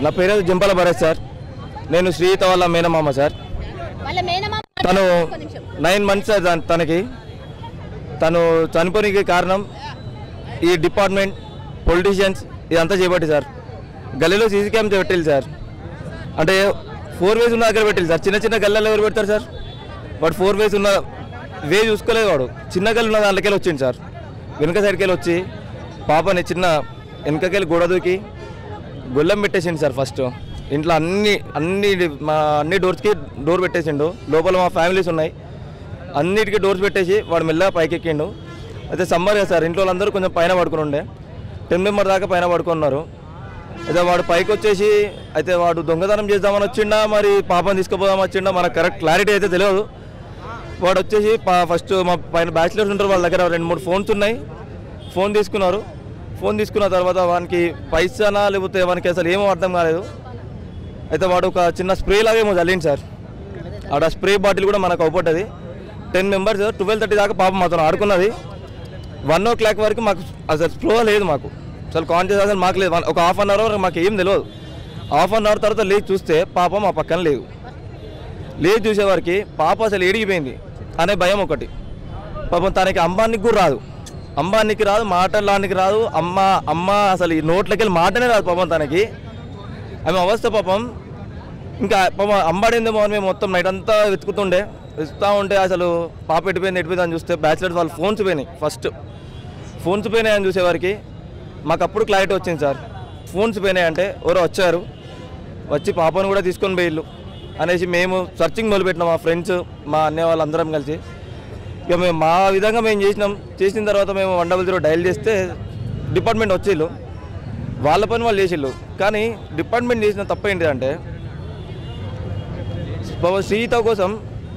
నా పేరు జంపాల భరత్ సార్. నేను శ్రీత వాళ్ళ మేనమామ సార్. తను 9 months సార్. తనకి తను చనిపోనికి కారణం ఈ డిపార్ట్మెంట్, పొలిటీషియన్స్ ఇదంతా చేపట్టి సార్. గల్లీలో సీసీ క్యామ్స్ పెట్టాలి సార్. అంటే 4 ways ఉన్న దగ్గర పెట్టాలి సార్. చిన్న చిన్న గల్లీలో ఎవరు పెడతారు సార్? వాడు 4 ways ఉన్న వే చూసుకోలేదు. వాడు చిన్న గల్లి ఉన్న దాంట్లోకి వచ్చింది సార్. వెనుక సైడ్కి వెళ్ళి వచ్చి పాపని చిన్న వెనకకెళ్ళి గోడ దూకి గొల్లం పెట్టేసిండు సార్. ఫస్ట్ ఇంట్లో అన్ని డోర్స్కి డోర్ పెట్టేసిండు. లోపల మా ఫ్యామిలీస్ ఉన్నాయి, అన్నిటికీ డోర్స్ పెట్టేసి వాడు మెల్లగా పైకి ఎక్కిండు. అయితే సమ్మర్ కదా సార్, ఇంట్లో వాళ్ళందరూ కొంచెం పైన పడుకుని ఉండే, 10 members దాకా పైన పడుకున్నారు. అయితే వాడు పైకి వచ్చేసి అయితే వాడు దొంగతనం చేద్దామని వచ్చిండా మరి పాపని తీసుకుపోదామని వచ్చిండా మనకు కరెక్ట్ క్లారిటీ అయితే తెలియదు. వాడు వచ్చేసి ఫస్ట్ మా పైన బ్యాచిలర్స్ ఉంటారు, వాళ్ళ దగ్గర 2-3 phones ఉన్నాయి. ఫోన్ తీసుకున్నారు. ఫోన్ తీసుకున్న తర్వాత వానికి పైసానా లేకపోతే వానికి అసలు ఏమో అర్థం కాలేదు. అయితే వాడు ఒక చిన్న స్ప్రే లాగేమో చల్లింది సార్. ఆడ స్ప్రే బాటిల్ కూడా మనకు అవుపడ్డది. 10 members 12:30 దాకా పాపం మాతో ఆడుకున్నది. 1 o'clock వరకు మాకు అసలు స్ప్రో లేదు, మాకు అసలు కాన్షియస్ అసలు మాకు లేదు. ఒక 1/2 hour వరకు మాకు ఏం తెలియదు. 1/2 hour తర్వాత లేచి చూస్తే పాప మా పక్కన లేదు. లేచి చూసేవారికి పాప అసలు ఏడిగిపోయింది అనే భయం ఒకటి. పాపం తనకి అంబానికి కూడా రాదు, అంబానికి రాదు, మాటలానికి రాదు. అమ్మ అసలు ఈ నోట్లకి వెళ్ళి మాటనే రాదు పాపం తనకి. ఆమె అవస్థ పాపం. ఇంకా పాపం అంబాడిందేమో అని మేము మొత్తం నైట్ అంతా వెతుకుతూ ఉంటే అసలు పాప ఎట్టిపోయింది అని చూస్తే బ్యాచిలర్స్ వాళ్ళు ఫోన్స్ పోయినాయి. ఫస్ట్ ఫోన్స్ పోయినాయి అని చూసేవారికి మాకు అప్పుడు క్లారిటీ వచ్చింది సార్. ఫోన్స్ పోయినాయి అంటే ఎవరో వచ్చారు, వచ్చి పాపను కూడా తీసుకొని పోయిళ్ళు అనేసి మేము సర్చింగ్ మొదలుపెట్టినాం. మా ఫ్రెండ్స్, మా అన్నయ్య వాళ్ళందరం కలిసి. ఇక మేము మా విధంగా మేము చేసిన తర్వాత మేము 100 డయల్ చేస్తే డిపార్ట్మెంట్ వచ్చేళ్ళు, వాళ్ళ పని వాళ్ళు చేసిళ్ళు. కానీ డిపార్ట్మెంట్ చేసిన తప్ప ఏంటిదంటే సీత కోసం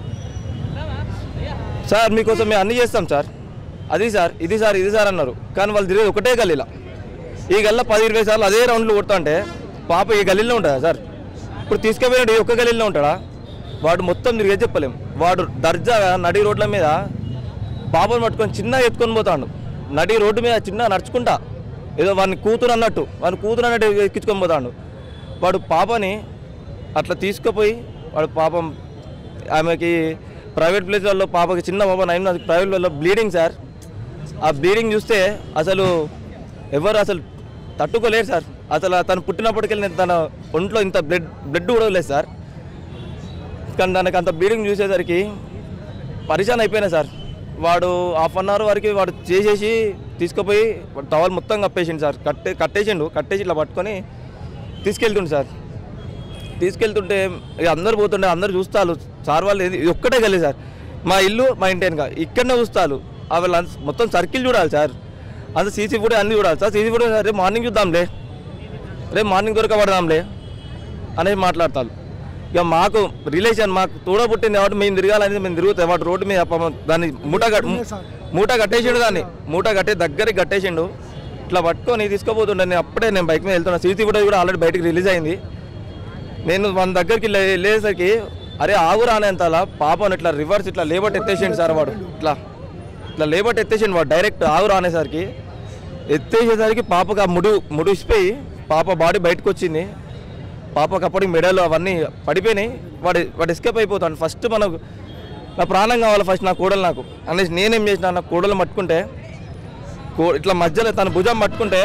సార్ మీకోసం మేము అన్నీ చేస్తాం సార్, అది సార్ ఇది సార్ అన్నారు. కానీ వాళ్ళు తిరిగేది ఒకటే గల్లీలో. ఈ గల్లీలో 10-20 సార్లు అదే రౌండ్లు కొడతా అంటే పాప ఈ గల్లీలో ఉంటుందా సార్? ఇప్పుడు తీసుకుపోయినట్టు ఈ ఒక్క గల్లీలో ఉంటాడా? వాడు మొత్తం తిరిగే చెప్పలేము. వాడు దర్జాగా నడి రోడ్ల మీద పాపను పట్టుకొని చిన్న ఎత్తుకొని పోతాడు. నడి రోడ్డు మీద చిన్న నడుచుకుంటా ఏదో వాడిని కూతురు అన్నట్టు ఎక్కించుకొని పోతాడు. వాడు పాపని అట్లా తీసుకుపోయి వాడు పాపం ఆమెకి ప్రైవేట్ ప్లేస్లలో పాపకి చిన్న పాప 9 months ప్రైవేట్ ప్లేస్లో బ్లీడింగ్ సార్. ఆ బ్లీడింగ్ చూస్తే అసలు ఎవరు అసలు తట్టుకోలేరు సార్. అసలు తను పుట్టినప్పటికెళ్ళి తన ఒంట్లో ఇంత బ్లడ్ కూడా లేదు సార్. కానీ దానికి అంత బ్లీడింగ్ చూసేసరికి పరిశాన్ అయిపోయినా సార్. వాడు 1/2 hour వరకు వాడు చేసేసి తీసుకుపోయి టవల్ మొత్తం కప్పేసిండు సార్. కట్టేసి ఇట్లా పట్టుకొని తీసుకెళ్తుండు సార్. తీసుకెళ్తుంటే ఇక అందరు పోతుండే, అందరు చూస్తారు సార్. వాళ్ళు ఇది ఒక్కటే గల్లీ సార్, మా ఇల్లు మా ఇంటి వెనుక ఇక్కడనే చూస్తారు. వాళ్ళు మొత్తం సర్కిల్ చూడాలి సార్. అంత సీసీ ఫుటేజ్ అన్నీ చూడాలి సార్. సీసీ ఫుటేజ్ రేపు మార్నింగ్ చూద్దాంలే, రేపు మార్నింగ్ దొరకబడదాంలే అనేది మాట్లాడతారు. ఇక మాకు రిలేషన్ మాకు తోడబుట్టింది కాబట్టి మేము తిరగాలనేది మేము తిరుగుతాం. వాటి రోడ్డు మీద దాన్ని మూట కట్టేసిండు. మూట కట్టే దగ్గరికి కట్టేసిండు. ఇట్లా పట్టుకొని తీసుకుపోతుండే. నేను బైక్ మీద వెళ్తున్నా. సీసీ ఫుటేజ్ కూడా ఆల్రెడీ బయటకు రిలీజ్ అయింది. నేను మన దగ్గరికి వెళ్ళేసరికి అరే ఆగురా అనేంతలా పాపను ఇట్లా రివర్స్ ఇట్లా లేబట్ ఎత్తేసిండు సార్. వాడు ఇట్లా లేబట్ ఎత్తేసిండు. వాడు డైరెక్ట్ ఆగురా అనేసరికి ఎత్తేసేసరికి పాపకు ఆ ముడిసిపోయి పాప బాడీ బయటకు వచ్చింది. పాపకు అప్పటికి మెడలు అవన్నీ పడిపోయినాయి. వాడు ఎస్కేప్ అయిపోతాడు. ఫస్ట్ నా ప్రాణం కావాలి ఫస్ట్, నా కోడలు నాకు అనేసి నేనేం చేసిన, నా కోడలు పట్టుకుంటే ఇట్లా మధ్యలో తన భుజం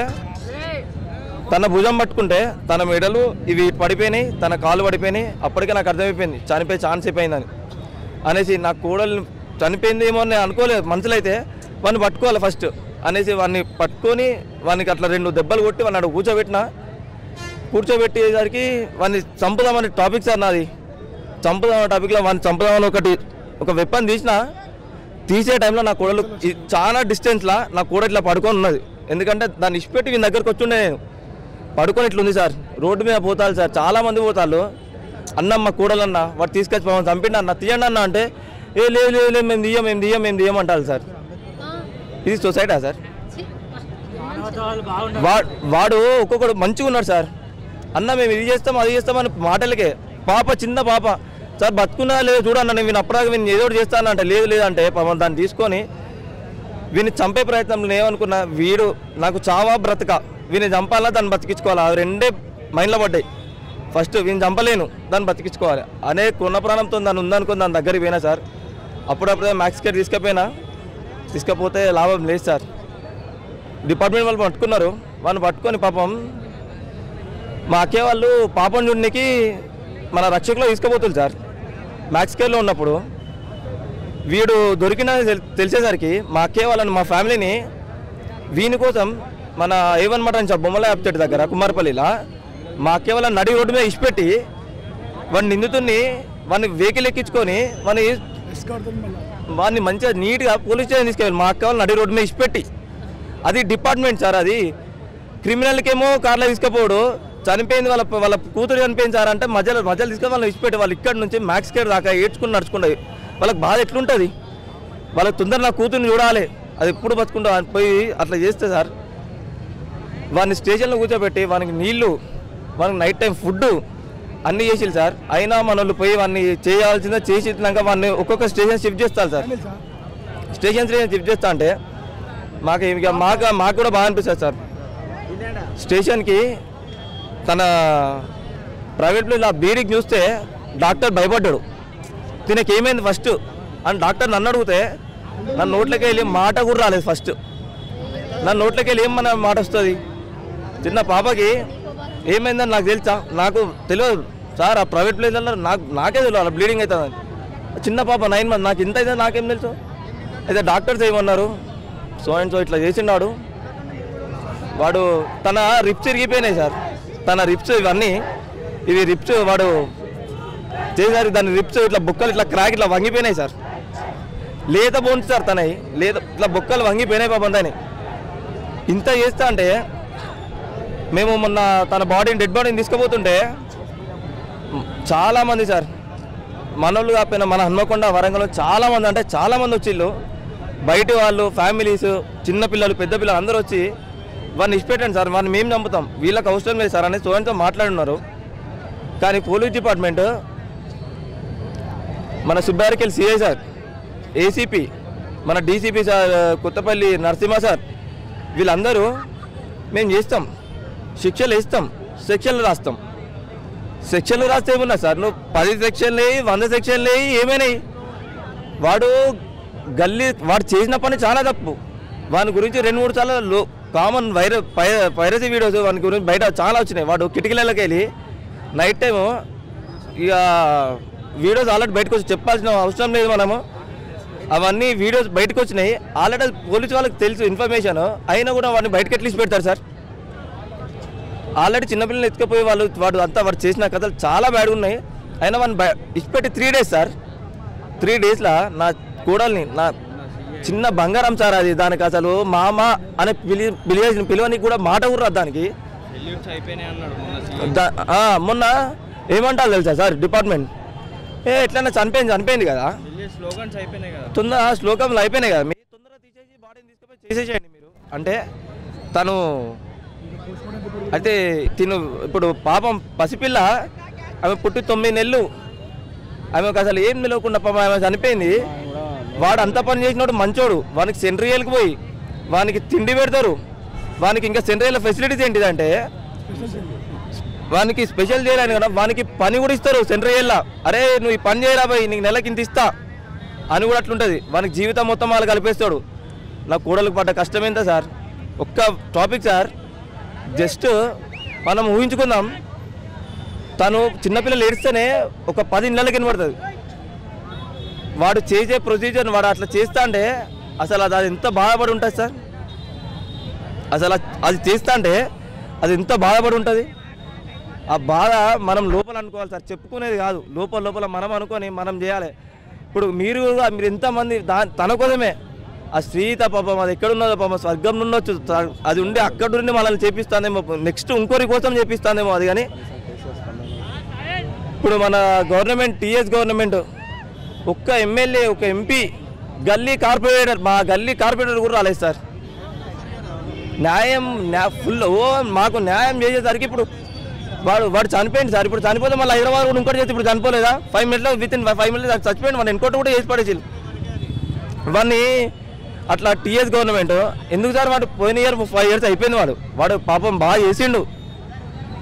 పట్టుకుంటే తన మెడలు ఇవి పడిపోయినాయి, తన కాళ్ళు పడిపోయినాయి. అప్పటికే నాకు అర్థమైపోయింది చనిపోయే ఛాన్స్ అయిపోయిందని అనేసి. నా కోడలు చనిపోయిందేమో అని అనుకోలేదు. మనుషులు అయితే వాడిని పట్టుకోవాలి ఫస్ట్ అనేసి వాడిని పట్టుకొని వానికి అట్లా 2 దెబ్బలు కొట్టి వాడిని అక్కడ కూర్చోబెట్టేసరికి వాడిని చంపుదామని టాపిక్ సార్ నాది. చంపుదామని టాపిక్లో వాడిని చంపుదామని ఒక వెపన్ తీసే టైంలో నా కోడలు చాలా డిస్టెన్స్లో నా కోడ ఇట్లా పడుకొని ఉన్నది. ఎందుకంటే దాన్ని ఇష్టపెట్టి వీని దగ్గరకు వచ్చుండే. నేను పడుకొని ఇట్లుంది సార్. రోడ్డు మీద పోతారు సార్, చాలామంది పోతారు. అన్న మా కోడలన్న వాడు తీసుకొచ్చి పాపం చంపిండి అన్న, తీయండి అన్న అంటే లేదు మేము తీయం అంటారు సార్. ఇది సొసైటా సార్? వాడు ఒక్కొక్కడు మంచిగా ఉన్నాడు సార్. అన్న మేము ఇది చేస్తాం అది చేస్తామని మాటలకే. చిన్న పాప సార్ బతుకున్నా లేదు చూడన్న, నేను అప్పటిదాకా వీని ఏదో చేస్తానంటే లేదంటే పాపం దాన్ని తీసుకొని వీని చంపే ప్రయత్నంలో ఏమనుకున్నా, వీడు నాకు చావా బ్రతక, వీని చంపాలా దాన్ని బతికించుకోవాలా, అవి రెండే మైండ్లో పడ్డాయి. ఫస్ట్ వీని చంపలేను, దాన్ని బతికించుకోవాలి అనే కొన్న ప్రాణంతో దాన్ని ఉందనుకుని దాని దగ్గరికి పోయినా సార్. అప్పుడప్పుడే మ్యాక్స్ కేర్ తీసుకపోతే లాభం లేదు సార్. డిపార్ట్మెంట్ వాళ్ళు పట్టుకున్నారు. వాళ్ళు పట్టుకొని పాపం మా అక్కే వాళ్ళు పాపం చూడడానికి మన రక్షకులో తీసుకుపోతుంది సార్. మ్యాక్స్ కేర్లో ఉన్నప్పుడు వీడు దొరికిన తెలిసేసరికి మా అక్కే వాళ్ళని, మా ఫ్యామిలీని వీని కోసం మన A1 మటన్ షాప్ బొమ్మల అప్చెట్ దగ్గర కుమారపల్లిలో మా అక్కే వాళ్ళని నడి రోడ్డు మీద ఇచ్చిపెట్టి వాడిని నిందుతుని వాడిని వెహికల్ ఎక్కించుకొని వాడిని మంచిగా నీట్గా పోలీస్ స్టేషన్ తీసుకెళ్ళి మా అక్క వాళ్ళు నడి రోడ్డు మీద ఇచ్చిపెట్టి. అది డిపార్ట్మెంట్ సార్. అది క్రిమినల్కేమో కార్లో తీసుకుపోడు, చనిపోయింది వాళ్ళ కూతురు చనిపోయింది సార్ అంటే మధ్యలో తీసుకొని వాళ్ళని ఇచ్చిపెట్టి వాళ్ళు ఇక్కడ నుంచి మ్యాక్స్ కేర్ దాకా ఏడ్చుకుని నడుచుకుంటుంది. వాళ్ళకి బాధ ఎట్లుంటుంది? వాళ్ళకి తొందర నా కూతుర్ని చూడాలి, అది ఎప్పుడు బతుకుంటా పోయి అట్లా చేస్తే సార్ వాడిని స్టేషన్లో కూర్చోబెట్టి వానికి నీళ్లు, వానికి నైట్ టైం ఫుడ్ అన్నీ చేసిరు సార్. అయినా మన వాళ్ళు పోయి వాడిని చేయాల్సిందే చేసినాక వాడిని ఒక్కొక్క స్టేషన్ షిఫ్ట్ చేస్తారు సార్. స్టేషన్ షిఫ్ట్ చేస్తా అంటే మాకు కూడా బాగా అనిపిస్తుంది సార్. స్టేషన్కి తన ప్రైవేట్ ప్లేస్ ఆ బీడీకి చూస్తే డాక్టర్ భయపడ్డాడు. తినకి ఏమైంది ఫస్ట్ అని డాక్టర్ నన్ను అడిగితే నన్ను నోట్లోకి వెళ్ళి మాట కూడా రాలేదు. ఫస్ట్ నన్ను నోట్లోకి వెళ్ళి ఏమన్నా మాట వస్తుంది? చిన్న పాపకి ఏమైందని నాకు తెలుసా? నాకు తెలియదు సార్. ఆ ప్రైవేట్ ప్లేస్లలో నాకే తెలియదు అలా బ్లీడింగ్ అవుతుందని. చిన్న పాప 9 months, నాకు ఇంత అయితే నాకేం తెలుసు? అయితే డాక్టర్స్ ఏమన్నారు, సో అండ్ సో ఇట్లా చేసినాడు వాడు. తన రిప్స్ ఇరిగిపోయినాయి సార్. తన రిప్స్ ఇవి రిప్స్ వాడు చేసారు. దాని రిప్స్ ఇట్లా బొక్కలు ఇట్లా క్రాక్ ఇట్లా వంగిపోయినాయి సార్. లేత బోన్స్ సార్ తనవి, లేత ఇట్లా బొక్కలు వంగిపోయినాయి పాపం. దాన్ని ఇంత చేస్తా అంటే మేము మొన్న తన డెడ్ బాడీని తీసుకుపోతుంటే చాలామంది సార్, మనోళ్ళు కాకపోయినా మన హన్మకొండ వరంగల్లో చాలామంది, అంటే చాలామంది వచ్చిళ్ళు. బయట వాళ్ళు, ఫ్యామిలీస్, చిన్నపిల్లలు, పెద్ద పిల్లలు అందరూ వచ్చి వాడిని ఇచ్చిపెట్టండి సార్, వాడిని మేము చంపుతాం, వీళ్ళకి అవసరం లేదు సార్ అని సోయంతో మాట్లాడున్నారు. కానీ పోలీస్ డిపార్ట్మెంట్, మన సుబ్బారికెళ్ళి సిఐ సార్, ఏసీపీ, మన DCP sir, Kothapalli Narasimha sir, వీళ్ళందరూ మేము చేస్తాం, శిక్షలు వేస్తాం, సెక్షన్లు రాస్తాం. సెక్షన్లు రాస్తే ఏమున్నా సార్? నువ్వు 10 సెక్షన్లు వేయి, 100 సెక్షన్లు వేయి, ఏమైనాయి? వాడు చేసిన పని చాలా తప్పు. వాని గురించి 2-3 సార్లు కామన్ పైరసీ వీడియోస్ వాని గురించి బయట చాలా వచ్చినాయి. వాడు కిటికీలకి వెళ్ళి నైట్ టైము ఇక వీడియోస్ ఆల్రెడీ బయటకు వచ్చి చెప్పాల్సిన అవసరం లేదు మనము. అవన్నీ వీడియోస్ బయటకు వచ్చినాయి ఆల్రెడీ. పోలీసు వాళ్ళకి తెలుసు ఇన్ఫర్మేషన్, అయినా కూడా వాడిని బయటకు ఎట్లీసి పెడతారు సార్. ఆల్రెడీ చిన్నపిల్లలు ఎత్తుకపోయి వాడు చేసిన కథలు చాలా బ్యాడ్గా ఉన్నాయి. అయినా వాడిని ఇచ్చిపెట్టి 3 days సార్. 3 daysలో నా కోడల్ని, నా చిన్న బంగారం సార్ అది, దానికి అసలు మామ అని పిలువనికి కూడా మాట కూడా దానికి. మొన్న ఏమంటారు తెలుసా సార్ డిపార్ట్మెంట్, ఎట్లన్నా చనిపోయింది కదా, తొందర శ్లోకంలో అయిపోయినాయి కదా, మీరు తొందరగా తీసేసి బాడీని తీసుకుపోయి చేసేసేయండి మీరు అంటే. తను అయితే ఇప్పుడు పాపం పసిపిల్ల, ఆమె పుట్టి 9 నెలలు, ఆమెకు అసలు ఏం నిలవకుండా పాపం ఆమె చనిపోయింది. వాడు అంత పని చేసినోడు మంచోడు, వానికి సెంట్రియల్కి పోయి వానికి తిండి పెడతారు. వానికి ఇంకా సెంట్రియల్ ఫెసిలిటీస్ ఏంటిదంటే వానికి స్పెషల్ చేయాలని కదా, వానికి పని కూడా ఇస్తారు సెంట్రియల్లో. అరే నువ్వు ఈ పని చేయరా పోయి, నీకు నెలకి ఇంత ఇస్తా అని కూడా అట్లుంటుంది. వానికి జీవితం మొత్తం వాళ్ళు కలిపేస్తాడు. నా కూడలకు పడ్డ కష్టం ఎంత సార్? ఒక్క టాపిక్ సార్, జస్ట్ మనం ఊహించుకుందాం, తను చిన్నపిల్లలు ఏడిస్తేనే ఒక 10 నెలలకి వినబడుతుంది. వాడు చేసే ప్రొసీజర్ వాడు అట్లా చేస్తా అంటే అసలు అది ఎంత బాధపడి ఉంటుంది సార్? అసలు అది చేస్తా అంటే అది ఎంత బాధపడి ఉంటుంది? ఆ బాధ మనం లోపల అనుకోవాలి సార్, చెప్పుకునేది కాదు. లోపల మనం అనుకొని మనం చేయాలి. ఇప్పుడు మీరు ఎంతమంది తన కోసమే, ఆ శ్రీత పాపం అది ఎక్కడున్నదో పాపం స్వర్గం ఉండొచ్చు, అది ఉండి అక్కడ నుండి మనల్ని చేపిస్తానేమో, నెక్స్ట్ ఇంకోరి కోసం చేపిస్తానేమో అది. కానీ ఇప్పుడు మన గవర్నమెంట్, టీఎస్ గవర్నమెంట్, ఒక్క ఎమ్మెల్యే, ఒక ఎంపీ, గల్లీ కార్పొరేటర్, మా గల్లీ కార్పొరేటర్ కూడా రాలేదు సార్. న్యాయం ఫుల్ మాకు న్యాయం చేసేసరికి ఇప్పుడు వాడు చనిపోయింది సార్. ఇప్పుడు చనిపోతే మళ్ళీ హైదరాబాద్ కూడా ఇంకోటి చేసి ఇప్పుడు చనిపోలేదా? 5 minutes వితిన్ 5 minutes చచ్చిపోయింది. వాడిని ఇంకోటి కూడా చేసి పడేసి వాడిని అట్లా. టీఎస్ గవర్నమెంట్ ఎందుకు సార్? వాడు పోయిన ఇయర్ 5 years అయిపోయింది. వాడు పాపం బాగా చేసిండు.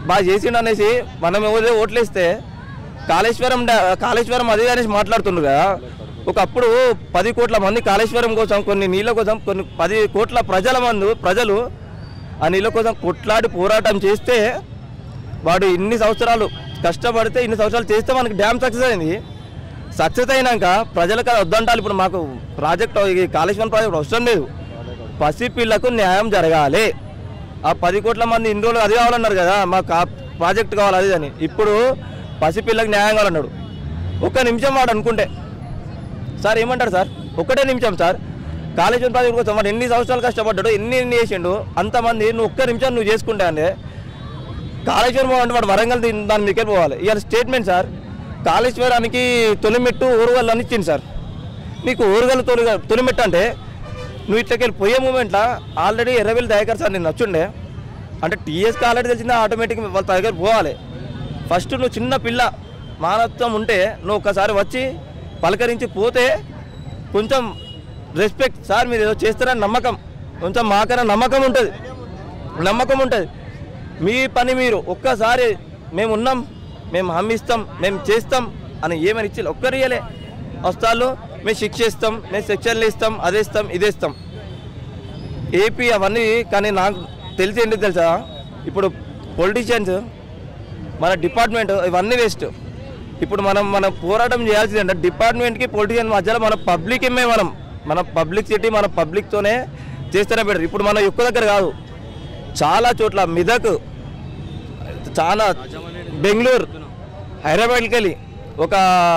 బాగా చేసిండు అనేసి మనం ఎవరో ఓట్లేస్తే కాళేశ్వరం అది అనేసి మాట్లాడుతుండ్రు కదా. ఒకప్పుడు 10 కోట్ల మంది కాళేశ్వరం కోసం, కొన్ని నీళ్ళ కోసం, కొన్ని 10 కోట్ల ప్రజలు ఆ నీళ్ళ కోసం కొట్లాడి పోరాటం చేస్తే వాడు ఇన్ని సంవత్సరాలు కష్టపడితే ఇన్ని సంవత్సరాలు చేస్తే మనకి డ్యామ్ సక్సెస్ అయింది. సక్సెస్ అయినాక ప్రజలకు వద్దంటారు. ఇప్పుడు మాకు ప్రాజెక్ట్ కాళేశ్వరం ప్రాజెక్ట్ అవసరం లేదు, పసిపిల్లకు న్యాయం జరగాలి. ఆ 10 కోట్ల మంది ఇన్ని రోజులు అది కావాలన్నారు కదా, మాకు ప్రాజెక్ట్ కావాలి అది అని. ఇప్పుడు పసిపిల్లకు న్యాయం కావాలన్నాడు. ఒక్క నిమిషం వాడు అనుకుంటే సార్ ఏమంటారు సార్, ఒక్కటే నిమిషం సార్, కాళేశ్వరం ప్రాజెక్ట్ కోసం వాడు ఎన్ని సంవత్సరాలు కష్టపడ్డాడు, ఎన్ని చేసిండు, అంతమంది నువ్వు ఒక్క నిమిషం నువ్వు చేసుకుంటే అంటే కాళేశ్వరం అంటే వాడు వరంగల్ దాని మీకే పోవాలి. ఇవాళ స్టేట్మెంట్ సార్, కాళేశ్వరానికి తొలిమెట్టు ఓరుగల్లు అని ఇచ్చింది సార్. నీకు ఓరుగల్లు తొలిమెట్టు అంటే నువ్వు ఇట్లకెళ్ళి పోయే మూమెంట్లో ఆల్రెడీ ఎర్రవెల్లి దయాకర్ సార్ నేను నచ్చుండే అంటే టీఎస్కి ఆల్రెడీ తెలిసిందా, ఆటోమేటిక్ వాళ్ళ దగ్గర పోవాలి. ఫస్ట్ నువ్వు చిన్న పిల్ల మానవత్వం ఉంటే నువ్వు ఒక్కసారి వచ్చి పలకరించి పోతే కొంచెం రెస్పెక్ట్ సార్ మీరు ఏదో చేస్తారని నమ్మకం, కొంచెం మాకైనా నమ్మకం ఉంటుంది. మీ పని మీరు ఒక్కసారి మేము ఉన్నాం, మేము హామీ ఇస్తాం, మేము చేస్తాం అని ఏమని ఇచ్చి ఒక్కరియలే వస్తాళ్ళు. మేము శిక్ష ఇస్తాం, మేము సెక్షన్లు ఇస్తాం, అదేస్తాం ఇదేస్తాం ఏపీ అవన్నీ. కానీ నాకు తెలిసి ఏంటి తెలుసా, ఇప్పుడు పొలిటీషియన్స్ మన డిపార్ట్మెంట్ ఇవన్నీ వేస్ట్. ఇప్పుడు మన పోరాటం చేయాల్సింది అంటే డిపార్ట్మెంట్కి పొలిటీషియన్ మధ్యలో మన పబ్లిసిటీ మన పబ్లిక్తోనే చేస్తేనే బెటర్. ఇప్పుడు మన ఒక్క దగ్గర కాదు, చాలా చోట్ల మెదక్, చాలా బెంగళూరు, హైదరాబాద్కి వెళ్ళి ఒక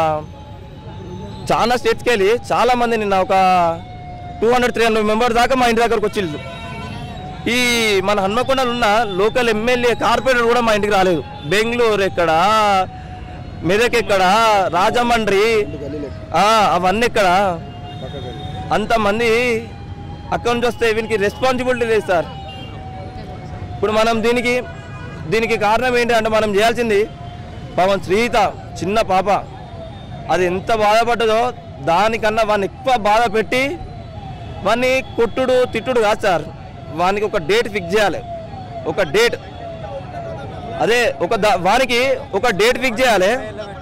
చాలా స్టేట్స్కి వెళ్ళి చాలామంది నిన్న ఒక 200-300 మెంబర్స్ దాకా మా ఇంటి దగ్గరకు వచ్చింది. ఈ మన హన్మకొండలో ఉన్న లోకల్ ఎమ్మెల్యే కార్పొరేటర్ కూడా మా ఇంటికి రాలేదు. బెంగళూరు ఎక్కడ, మెదక్ ఎక్కడ, రాజమండ్రి అవన్నీ ఎక్కడ, అంతమంది అక్కడి నుంచి వస్తే వీనికి రెస్పాన్సిబిలిటీ లేదు సార్. ఇప్పుడు మనం దీనికి కారణం ఏంటి అంటే మనం చేయాల్సింది పాపం శ్రీత చిన్న పాప అది ఎంత బాధపడ్డదో దానికన్నా వాడిని ఎక్కువ బాధ పెట్టి వాడిని కొట్టుడు తిట్టుడు కాదు సార్, వానికి ఒక డేట్ ఫిక్స్ చేయాలి. ఒక డేట్ అదే వానికి ఒక డేట్ ఫిక్స్ చేయాలి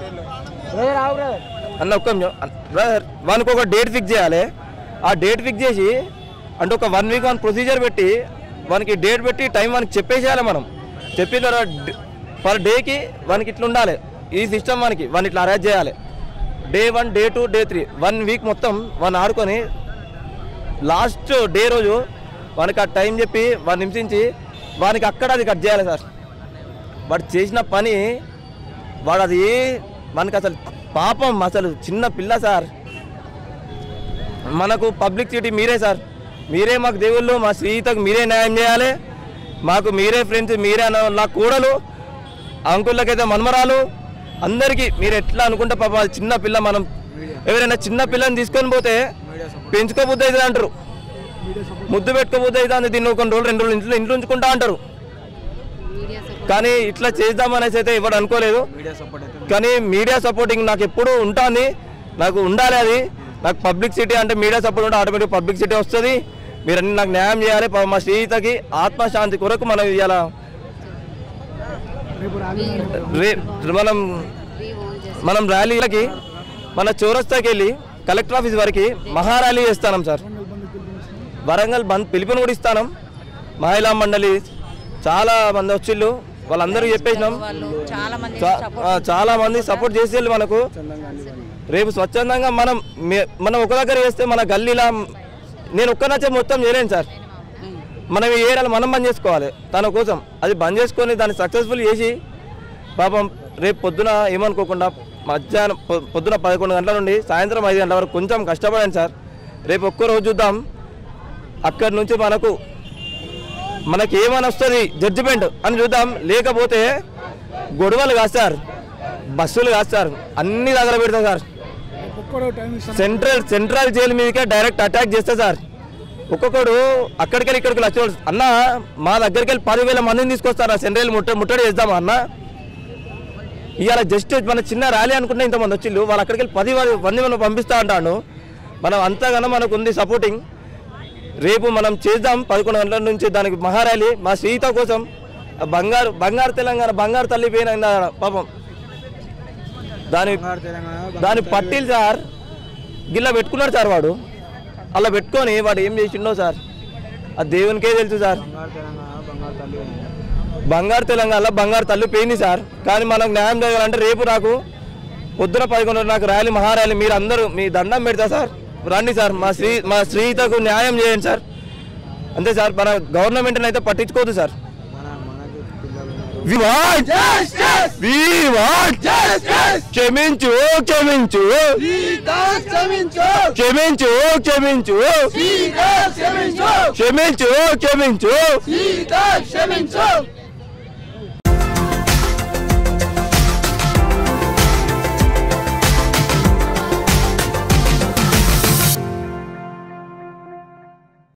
అన్న, ఒక్క బ్రదర్, వానికి ఒక డేట్ ఫిక్స్ చేయాలి. ఆ డేట్ ఫిక్స్ చేసి అంటే ఒక 1 వీక్ వన్ ప్రొసీజర్ పెట్టి వానికి డేట్ పెట్టి టైం వానికి చెప్పేసేయాలి. మనం చెప్పిన తర్వాత పర్ డేకి వానికి ఇట్లా ఉండాలి, ఈ సిస్టమ్ వానికి ఇట్లా అరేంజ్ చేయాలి. డే 1, డే 2, డే 3 1 వీక్ మొత్తం వాడిని ఆడుకొని లాస్ట్ డే రోజు వానికి ఆ టైం చెప్పి వాడిని హింసించి వానికి అక్కడ అది కట్ చేయాలి సార్. వాడు చేసిన పని అది మనకు అసలు పాపం, అసలు చిన్న పిల్ల సార్. మనకు పబ్లిసిటీ మీరే సార్, మీరే మాకు దేవుళ్ళు, మా శ్రీతకు మీరే న్యాయం చేయాలి. మాకు మీరే ఫ్రెండ్స్, మీరే నా కూడలు, అంకుళ్ళకైతే మనమరాలు, అందరికీ మీరు ఎట్లా అనుకుంటే పాప చిన్న పిల్ల. మనం ఎవరైనా చిన్న పిల్లని తీసుకొని పోతే పెంచుకోబుద్ధి అవుతుంది అంటారు, ముద్దు పెట్టుకోబుద్ధి అవుతుంది, దీన్ని కొన్ని రోజులు 2 రోజులు ఇంట్లో ఉంచుకుంటా అంటారు. కానీ ఇట్లా చేద్దామనేసి అయితే ఎవరు అనుకోలేదు. కానీ మీడియా సపోర్టింగ్ నాకు ఎప్పుడు ఉంటుంది, నాకు ఉండాలి. అది నాకు పబ్లిసిటీ అంటే మీడియా సపోర్ట్ ఉంటే ఆటోమేటిక్ పబ్లిసిటీ వస్తుంది. మీరు అన్ని నాకు న్యాయం చేయాలి. మా శ్రీతకి ఆత్మశాంతి కొరకు మనం ఇవాళ మనం ర్యాలీలకి మన చౌరస్తాకి వెళ్ళి కలెక్టర్ ఆఫీస్ వరకు మహార్యాలీ చేస్తాం సార్. వరంగల్ బంద్ పిలుపుని కూడా ఇస్తాం. మహిళా మండలి చాలా మంది వచ్చిళ్ళు, వాళ్ళందరూ చెప్పేసినాం. చాలా మంది సపోర్ట్ చేసేళ్ళు మనకు. రేపు స్వచ్ఛందంగా మనం ఒక దగ్గర చేస్తే మన గల్లీలా నేను ఒక్కనచ్చే మొత్తం చేయలేను సార్. మనం ఈ ఏరియాలో మనం బంద్ చేసుకోవాలి తన కోసం. అది బంద్ చేసుకొని దాన్ని సక్సెస్ఫుల్ చేసి పాపం రేపు పొద్దున ఏమనుకోకుండా మధ్యాహ్నం పొద్దున 11 గంటల నుండి సాయంత్రం 5 గంటల వరకు కొంచెం కష్టపడండి సార్. రేపు ఒక్కరోజు చూద్దాం, అక్కడి నుంచి మనకి ఏమని వస్తుంది జడ్జిమెంట్ అని చూద్దాం. లేకపోతే గొడవలు కాదు సార్, బస్సులు కాదు సార్, అన్ని దగ్గర పెడతాం సార్. సెంట్రల్ జైలు మీదకే డైరెక్ట్ అటాక్ చేస్తా సార్. ఒక్కొక్కడు అక్కడికెళ్ళి ఇక్కడికి వచ్చేవాడు అన్న, మా దగ్గరికి వెళ్ళి 10,000 మందిని తీసుకొస్తారు సెంట్రల్ ముట్టడి చేద్దామా అన్న. ఇవాళ జస్ట్ మన చిన్న ర్యాలీ అనుకుంటే ఇంతమంది వచ్చిళ్ళు, వాళ్ళు అక్కడికి వెళ్ళి 10 మంది పంపిస్తా అంటాను. మనం అంతగానో మనకు ఉంది సపోర్టింగ్. రేపు మనం చేద్దాం 11 గంటల నుంచి దానికి మహార్యాలీ. మా శ్రీత కోసం బంగారు తెలంగాణ బంగారు తల్లి పోయిన పాపం దాని పట్టీలు సార్ గిల్ల పెట్టుకున్నాడు సార్ వాడు అలా పెట్టుకొని వాడు ఏం చేసిండో సార్ అది దేవునికే తెలుసు సార్ బంగారు తెలంగాణ బంగారు తల్లి పోయింది సార్ కానీ మనకు న్యాయం జరగాలంటే రేపు నాకు పొద్దున 11 నాకు ర్యాలీ మహార్యాలీ మీరు అందరూ మీ దండం పెడతా సార్ రండి సార్ మా శ్రీతకు న్యాయం చేయండి సార్ అంతే సార్ మన గవర్నమెంట్ని అయితే పట్టించుకోదు సార్ క్షమించు క్షమించు క్షమించు క్షమించు క్షమించు క్షమించు